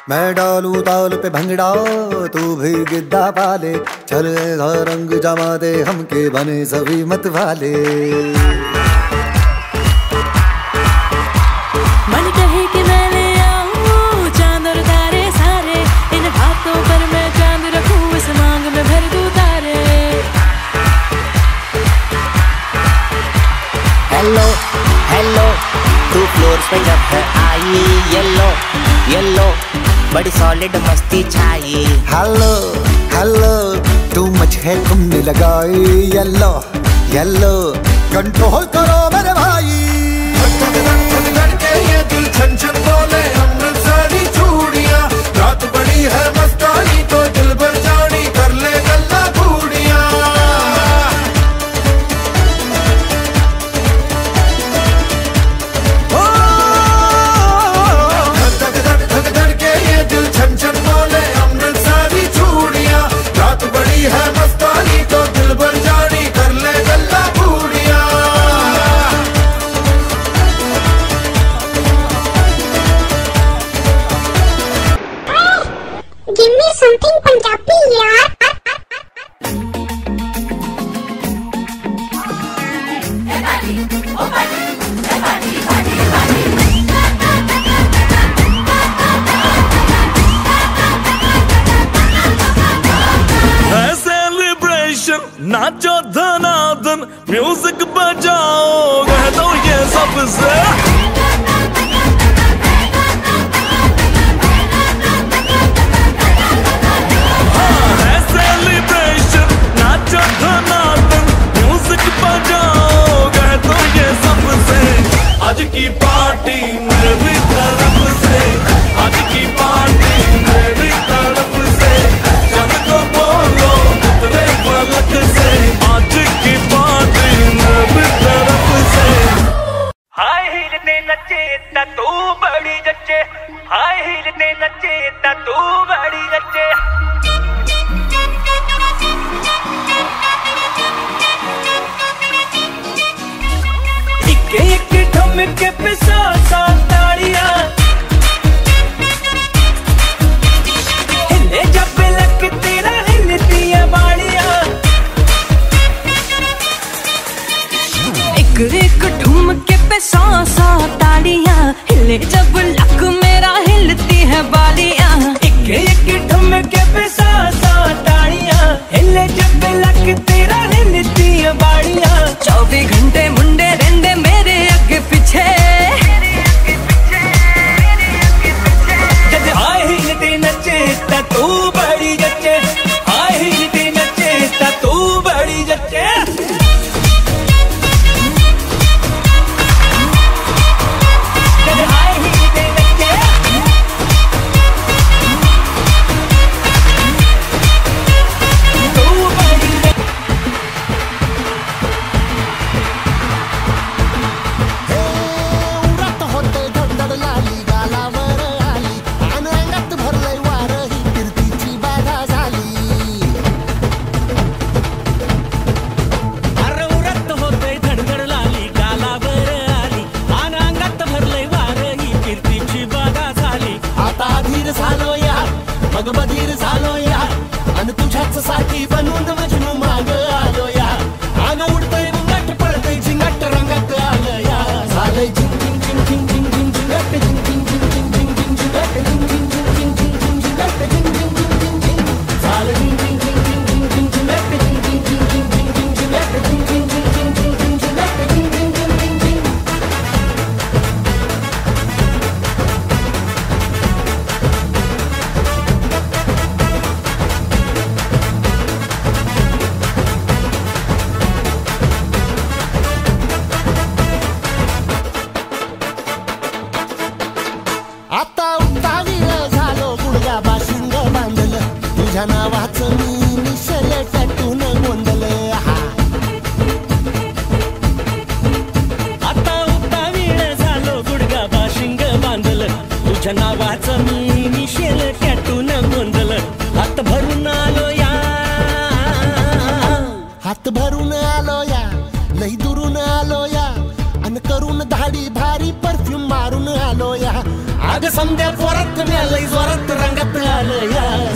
मैं डालू ताल पे भंगड़ा तू भी गिद्दा पाले, चलेगा रंग जमा दे हमके बने सभी मत वाले। मन कहे कि मैं ले आऊं चांद और तारे सारे, इन हाथों पर मैं चांद रखूं इस मांग में भर दूं तारे। हेलो हेलो तू फ्लोर पे जब है आई, येलो येलो बड़ी सॉलिड मस्ती छाई। हेलो हेलो तू मच है तुमने लगाई, येलो येलो कंट्रोल करो मेरे भाई। के ये दिल छन छन बोले अमृतसरी चूड़ियां, रात बड़ी है मस्तानी तो दिल भर जानी कर ले गल्ला बूढ़ियां। छन छन बोले अमृतसरी चूड़ियां, रात बड़ी है मस्तानी तो दिल भर जानी कर ले गल्ला बूढ़ियां। Give me something Punjabi yaar. नाचो धनाधन म्यूजिक बजाओ कह दो ये सबसे। सेलिब्रेशन नाचो धनाधन म्यूजिक बजाओ कह दो ये सबसे। आज की पार्टी मेरी तरफ से, आज की पार्टी मेरी तरफ से, जब तो बोलो उतरे पलक से, आज की पार्टी मेरी तरफ से। हाय हील ने नचे ता तू बड़ी जच्चे, हाय हील ने नचे ता तू बड़ी जच्चे। एक एक ठुमके पे सा ताड़ियां, हिले जब लक तेरा हिलती है बाड़ियां। एक एक ठुमके पे सा ताड़ियां, हिले जब लक मेरा हिलती है बालियां। एक एक ठुमके पे सा ताड़ियां, हिले जब लक तेरा हिलती है बाड़ियां। 24 घंटे मुंडे रेंडे मेरे आगे पीछे, जब हाय हिलते नचे ता तू बड़ी जच्चे, हाय हिलते नचे ता तू बड़ी जच्चे। मग बधीर झालो या आणि तुझ्याच साठी बनून मजनू माग आलो या. आग उडतय मुंगाट पडतय झिंगाट रंगात आलं या. झालंय झिंग झिंग झिंग झिंग झिंग झिंग झिंगाट झिंग झिंग झिंग झिंग झिंग झिंग झिंगाट झिंग झिंग झिंग झिंग झिंग झिंग झिंगाट झिंग झिंग झिंग झिंग झिंग झालं झिंग झिंग झिंग झिंग झिंग झिंग झिंगाट झिंग झिंग झिंग झिंग झिंग झिंग झिंगाट झिंग झिंग झिंग झिंग झिंग झिंग झिंगाट झिंग झिंग झिंग झिंग झिंग. आता उतावीळ झालो गुडघा बाशिंग बांधलं तुझ्या नावाचं मी निशल टॅटून गोंधलं. आता उतावीळ झालो गुडघा बाशिंग बांधलं तुझ्या नावाचं मी निशल टॅटून गोंधलं. हात भरून आलो या हात भरून आलो या लई दुरून आलो या अन करून धाडी भारी परफ्यूम मारून आलो या. अग संध्या पोरात नेलंय जोरात रंगात आलं या